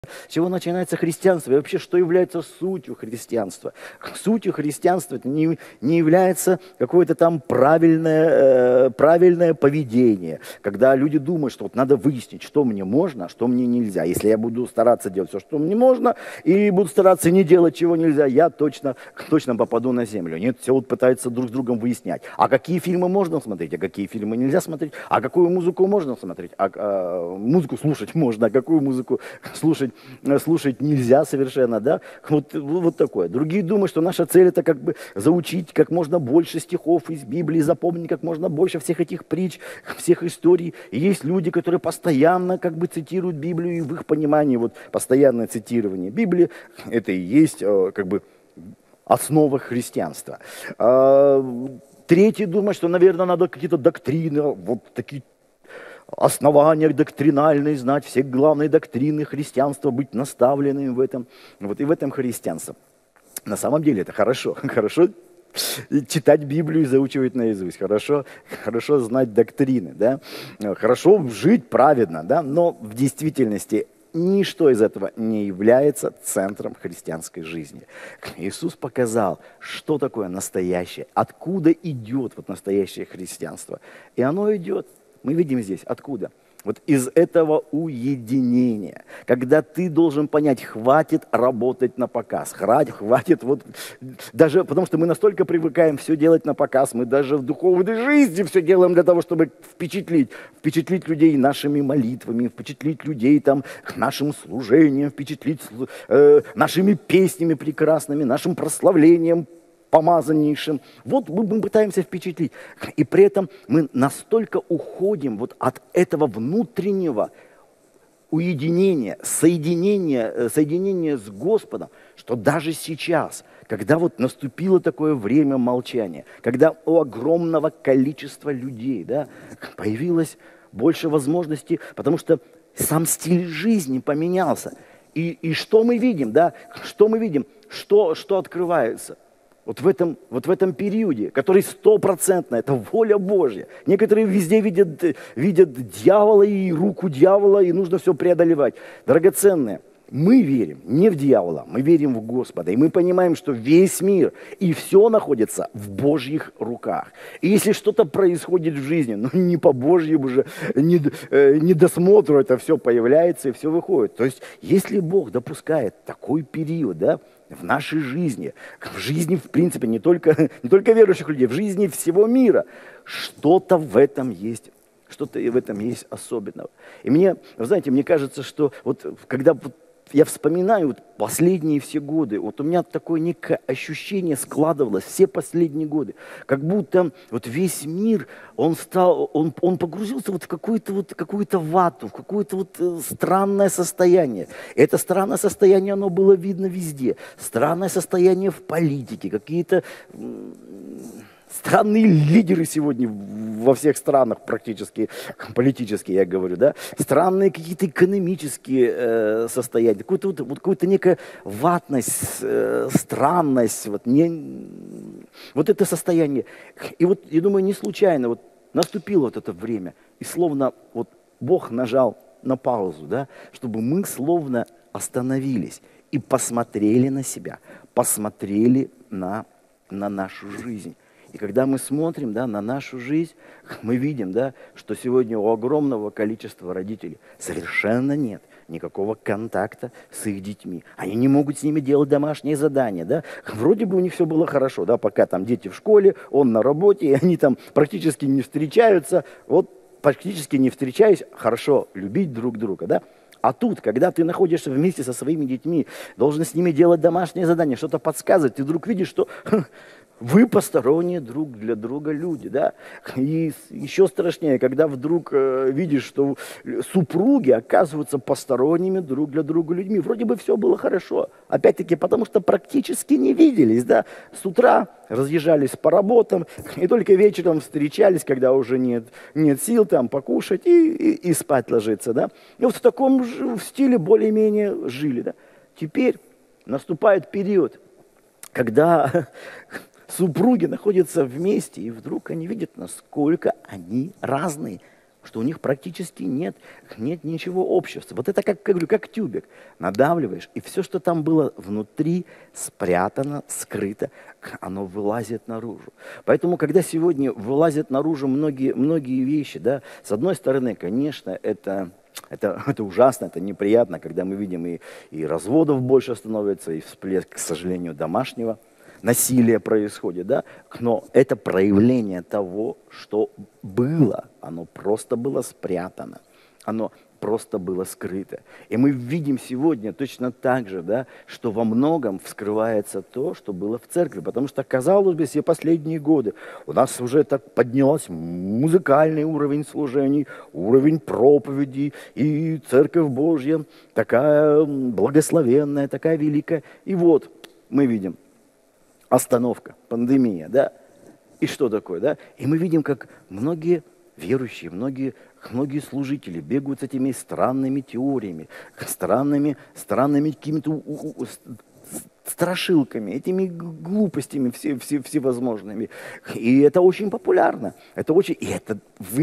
С чего начинается христианство и вообще, что является сутью христианства. Сутью христианства это не является какое-то там правильное поведение, когда люди думают, что вот надо выяснить, что мне можно, а что мне нельзя. Если я буду стараться делать все, что мне можно, и буду стараться не делать, чего нельзя, я точно попаду на землю. Нет, все вот пытаются друг с другом выяснять, а какие фильмы можно смотреть, а какие фильмы нельзя смотреть, а какую музыку можно смотреть, музыку слушать можно, а какую музыку слушать нельзя совершенно, да, вот такое. Другие думают, что наша цель это как бы заучить как можно больше стихов из Библии, запомнить как можно больше всех этих притч, всех историй. И есть люди, которые постоянно как бы цитируют Библию, и в их понимании вот постоянное цитирование Библии, это и есть как бы основа христианства. Третьи думают, что, наверное, надо какие-то доктрины, вот такие основания доктринальные знать, все главные доктрины христианства, быть наставленными в этом, вот и в этом христианство. На самом деле это хорошо читать Библию и заучивать наизусть, хорошо знать доктрины, да? Хорошо жить праведно, да? Но в действительности ничто из этого не является центром христианской жизни. Иисус показал, что такое настоящее, откуда идет вот настоящее христианство. И оно идет. Мы видим здесь, откуда? Вот из этого уединения, когда ты должен понять, хватит работать на показ, хватит вот, даже потому что мы настолько привыкаем все делать на показ, мы даже в духовной жизни все делаем для того, чтобы впечатлить людей нашими молитвами, впечатлить людей там нашим служением, впечатлить нашими песнями прекрасными, нашим прославлением, помазаннейшим. Вот мы пытаемся впечатлить. И при этом мы настолько уходим вот от этого внутреннего уединения, соединения с Господом, что даже сейчас, когда вот наступило такое время молчания, когда у огромного количества людей, да, появилось больше возможностей, потому что сам стиль жизни поменялся. И что мы видим, да? Что мы видим? Что открывается? Вот в этом периоде, который 100%, это воля Божья. Некоторые везде видят дьявола и руку дьявола, и нужно все преодолевать. Драгоценные, мы верим не в дьявола, мы верим в Господа. И мы понимаем, что весь мир и все находится в Божьих руках. И если что-то происходит в жизни, ну не по Божьему же, не досмотру это все появляется и все выходит. То есть, если Бог допускает такой период, да, в нашей жизни, в жизни, в принципе, не только верующих людей, в жизни всего мира, что-то в этом есть особенного. И вы знаете, мне кажется, что вот когда я вспоминаю вот последние все годы, вот у меня такое некое ощущение складывалось все последние годы, как будто вот весь мир, он погрузился вот в какую-то вату, в какое-то вот странное состояние. Это странное состояние, оно было видно везде. Странное состояние в политике, какие-то странные лидеры сегодня во всех странах практически, политические, я говорю, да, странные какие-то экономические состояния, какая-то некая ватность, странность, вот это состояние. И вот, я думаю, не случайно вот наступило вот это время, и словно вот Бог нажал на паузу, да, чтобы мы словно остановились и посмотрели на себя, посмотрели на нашу жизнь. И когда мы смотрим, да, на нашу жизнь, мы видим, да, что сегодня у огромного количества родителей совершенно нет никакого контакта с их детьми. Они не могут с ними делать домашние задания. Да? Вроде бы у них все было хорошо, да, пока там дети в школе, он на работе, и они там практически не встречаются. Вот практически не встречаясь, хорошо любить друг друга. Да? А тут, когда ты находишься вместе со своими детьми, должен с ними делать домашние задания, что-то подсказывать, ты вдруг видишь, что вы посторонние друг для друга люди, да? И еще страшнее, когда вдруг видишь, что супруги оказываются посторонними друг для друга людьми. Вроде бы все было хорошо. Опять-таки, потому что практически не виделись, да? С утра разъезжались по работам, и только вечером встречались, когда уже нет сил там покушать и спать ложиться, да? И вот в таком же стиле более-менее жили, да? Теперь наступает период, когда супруги находятся вместе, и вдруг они видят, насколько они разные. что у них практически нет ничего общего. Вот это, как говорю, как тюбик. Надавливаешь, и все, что там было внутри, спрятано, скрыто, оно вылазит наружу. Поэтому, когда сегодня вылазят наружу многие вещи, да, с одной стороны, конечно, это ужасно, это неприятно, когда мы видим и разводов больше становится, и всплеск, к сожалению, домашнего насилие происходит, да, но это проявление того, что было, оно просто было спрятано, оно просто было скрыто. И мы видим сегодня точно так же, да, что во многом вскрывается то, что было в церкви, потому что, казалось бы, все последние годы у нас уже так поднялся музыкальный уровень служений, уровень проповедей, и Церковь Божья такая благословенная, такая великая. И вот мы видим, остановка, пандемия, да, и что такое, да? И мы видим, как многие верующие, многие служители бегают с этими странными теориями, странными какими-то страшилками, этими глупостями всевозможными. И это очень популярно, и это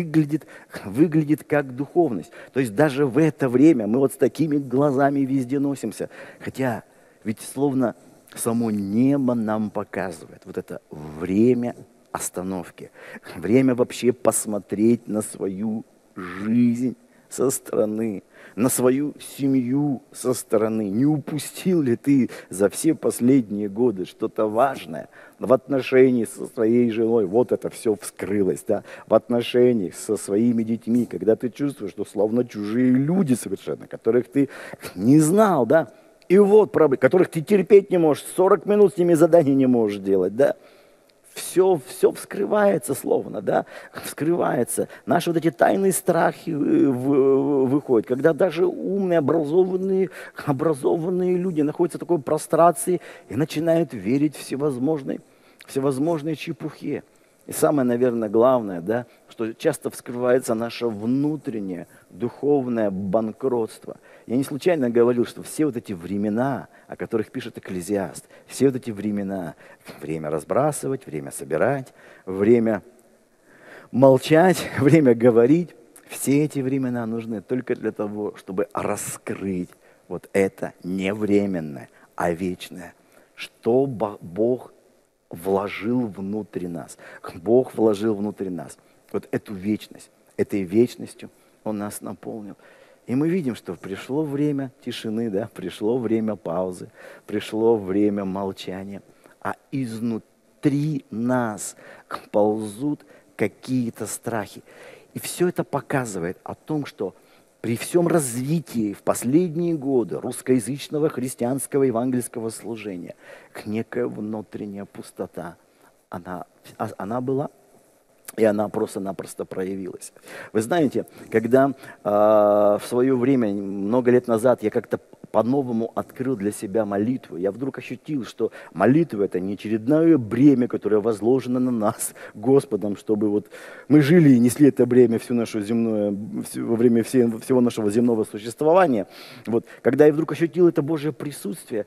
выглядит как духовность. То есть даже в это время мы вот с такими глазами везде носимся, хотя ведь словно само небо нам показывает вот это время остановки, время вообще посмотреть на свою жизнь со стороны, на свою семью со стороны. Не упустил ли ты за все последние годы что-то важное в отношении со своей женой? Вот это все вскрылось, да? В отношениях со своими детьми, когда ты чувствуешь, что словно чужие люди совершенно, которых ты не знал, да? И вот проблемы, которых ты терпеть не можешь, 40 минут с ними задания не можешь делать, да? Все вскрывается словно, да? Вскрывается. Наши вот эти тайные страхи выходят, когда даже умные, образованные люди находятся в такой прострации и начинают верить всевозможной чепухе. И самое, наверное, главное, да, что часто вскрывается наше внутреннее духовное банкротство. Я не случайно говорил, что все вот эти времена, о которых пишет Экклезиаст, все вот эти времена, время разбрасывать, время собирать, время молчать, время говорить, все эти времена нужны только для того, чтобы раскрыть вот это не временное, а вечное, что Бог вложил внутри нас. Бог вложил внутри нас вот эту вечность. Этой вечностью Он нас наполнил. И мы видим, что пришло время тишины, да, пришло время паузы, пришло время молчания. А изнутри нас ползут какие-то страхи. И все это показывает о том, что при всем развитии в последние годы русскоязычного христианского евангельского служения некая внутренняя пустота, она была, и она просто-напросто проявилась. Вы знаете, когда в свое время, много лет назад, я как-то по-новому открыл для себя молитву, я вдруг ощутил, что молитва – это не очередное бремя, которое возложено на нас Господом, чтобы вот мы жили и несли это бремя во время всего нашего земного существования. Вот. Когда я вдруг ощутил это Божье присутствие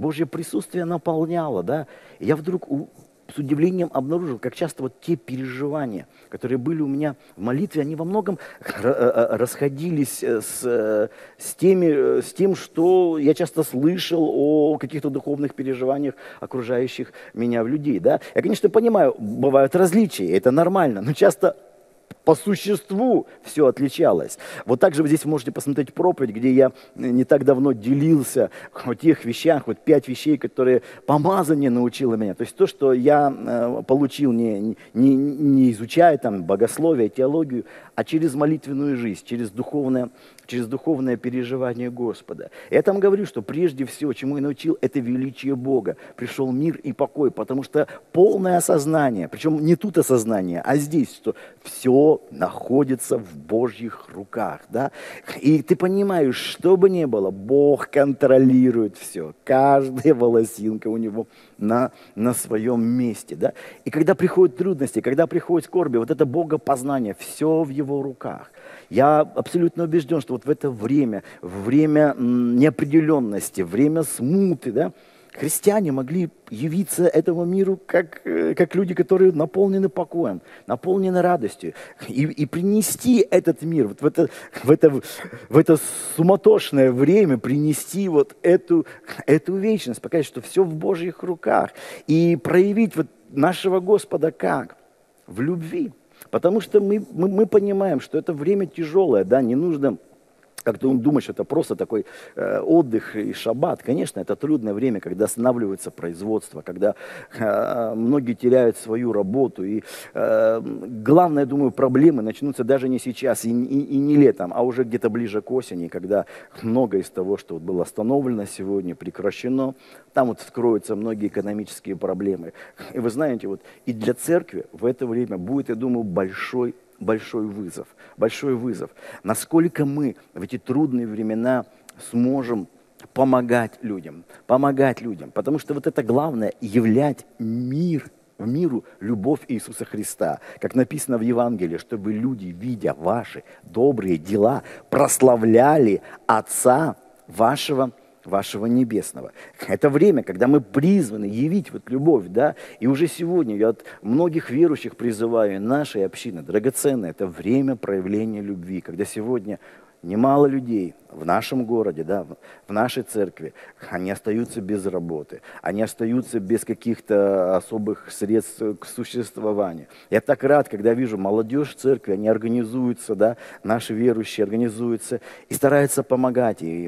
наполняло, да, и я вдруг с удивлением обнаружил, как часто вот те переживания, которые были у меня в молитве, они во многом расходились с тем, что я часто слышал о каких-то духовных переживаниях окружающих меня людей. Да? Я, конечно, понимаю, бывают различия, это нормально, но часто по существу все отличалось. Вот так же вы здесь можете посмотреть проповедь, где я не так давно делился о тех вещах, вот 5 вещей, которые помазание научило меня. То есть то, что я получил, не изучая там богословие, теологию, а через молитвенную жизнь, через духовное переживание Господа. Я там говорю, что прежде всего, чему я научил, это величие Бога. Пришел мир и покой, потому что полное осознание, причем не тут осознание, а здесь, что все находится в Божьих руках. Да? И ты понимаешь, что бы ни было, Бог контролирует все. Каждая волосинка у Него на своем месте. Да? И когда приходят трудности, когда приходят скорби, вот это богопознание, все в Его руках. Я абсолютно убежден, что вот в это время неопределенности, время смуты, да, христиане могли явиться этому миру как люди, которые наполнены покоем, наполнены радостью, и принести этот мир вот в это суматошное время, принести вот эту вечность, показать, что все в Божьих руках, и проявить вот нашего Господа как? В любви. Потому что мы понимаем, что это время тяжелое, да, не нужно как-то думать, что это просто такой отдых и шаббат. Конечно, это трудное время, когда останавливается производство, когда многие теряют свою работу. И главное, думаю, проблемы начнутся даже не сейчас и не летом, а уже где-то ближе к осени, когда многое из того, что вот было остановлено сегодня, прекращено, там вот вскроются многие экономические проблемы. И вы знаете, вот и для церкви в это время будет, я думаю, большой вызов. Насколько мы в эти трудные времена сможем помогать людям. Потому что вот это главное, являть миру любовь Иисуса Христа. Как написано в Евангелии, чтобы люди, видя ваши добрые дела, прославляли Отца вашего Небесного. Это время, когда мы призваны явить вот любовь, да, и уже сегодня я от многих верующих призываю, нашей общины, драгоценное, это время проявления любви, когда сегодня немало людей в нашем городе, да, в нашей церкви, они остаются без работы, они остаются без каких-то особых средств к существованию. Я так рад, когда вижу молодежь в церкви, они организуются, да, наши верующие организуются и стараются помогать и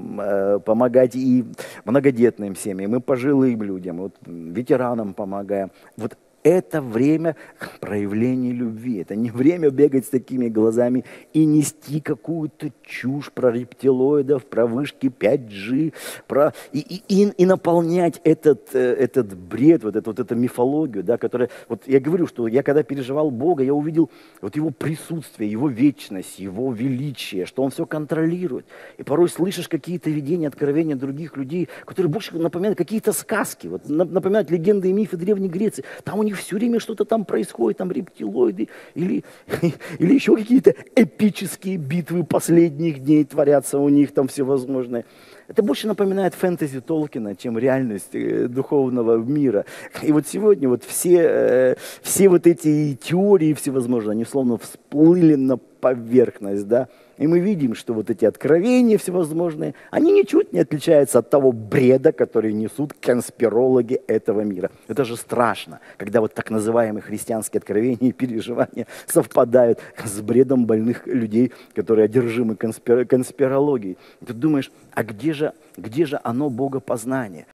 многодетным семьям, и пожилым людям, вот, ветеранам помогаем. Вот это время проявления любви. Это не время бегать с такими глазами и нести какую-то чушь про рептилоидов, про вышки 5G, и наполнять этот бред, вот эту мифологию, да, которая... Вот я говорю, что я когда переживал Бога, я увидел вот Его присутствие, Его вечность, Его величие, что Он все контролирует. И порой слышишь какие-то видения, откровения других людей, которые больше напоминают какие-то сказки, вот, напоминают легенды и мифы Древней Греции. Там у них все время что-то там происходит, там рептилоиды или еще какие-то эпические битвы последних дней творятся у них там всевозможные. Это больше напоминает фэнтези Толкина, чем реальность духовного мира. И вот сегодня вот все вот эти теории всевозможные, они словно всплыли на поверхность, да, и мы видим, что вот эти откровения всевозможные, они ничуть не отличаются от того бреда, который несут конспирологи этого мира. Это же страшно, когда вот так называемые христианские откровения и переживания совпадают с бредом больных людей, которые одержимы конспирологией. И ты думаешь, а где же оно богопознание?